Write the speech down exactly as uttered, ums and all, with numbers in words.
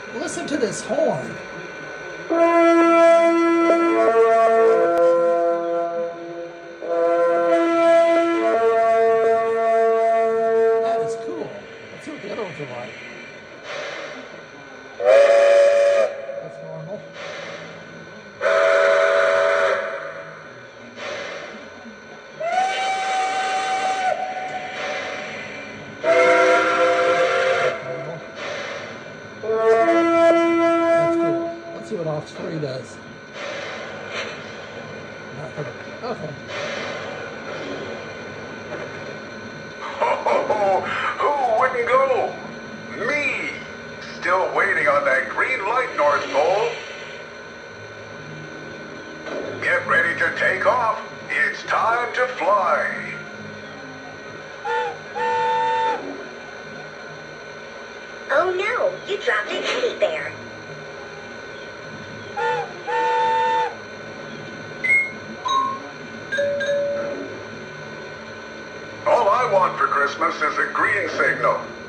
Listen to this horn. That is cool. Let's see what the other ones are like. That's normal. See what off three does. Okay. Oh, who wouldn't go? Me! Still waiting on that green light, North Pole. Get ready to take off. It's time to fly. Oh no, you dropped a teddy bear. All I want for Christmas is a green signal.